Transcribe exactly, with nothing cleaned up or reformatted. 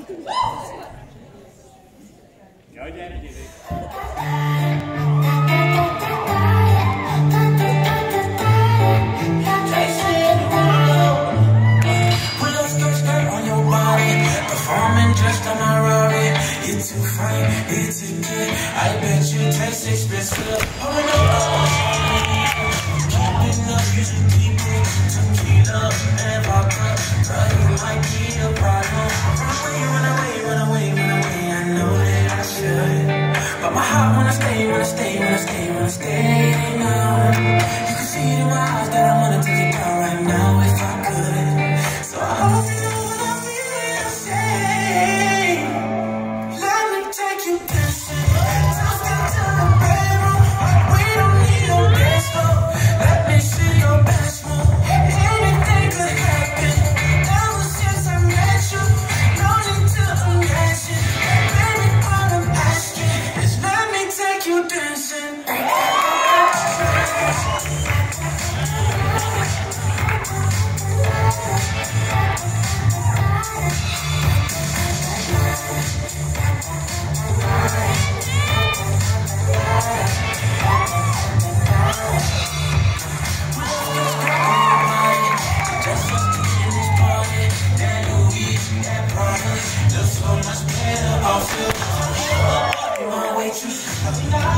Go, Daddy, Jive. Just on my Rari, you're too fine, you're too good. I bet you taste expensive. Pouring up the keeping up, using people, tequila and vodka. Girl, you might be a problem. Run away, run away, run away, run away. I know that I should, but my heart wanna stay, wanna stay, wanna stay, wanna stay now. You can see it in my eyes that I wanna take it down right now if I could. So I hope you know what I mean to say. Waitress,